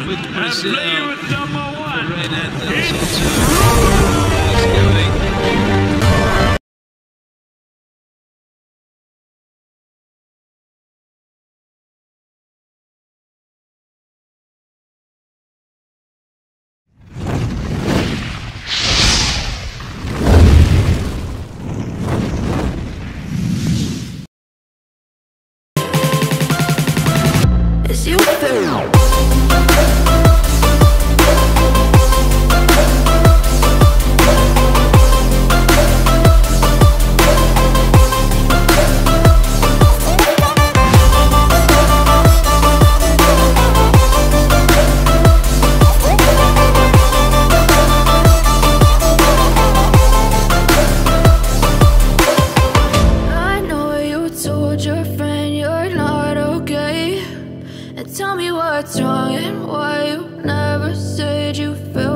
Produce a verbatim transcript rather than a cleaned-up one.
with Brazil. With number one. Neto. Is you feel I know you told your friend you're not okay. Tell me what's wrong and why you never said you felt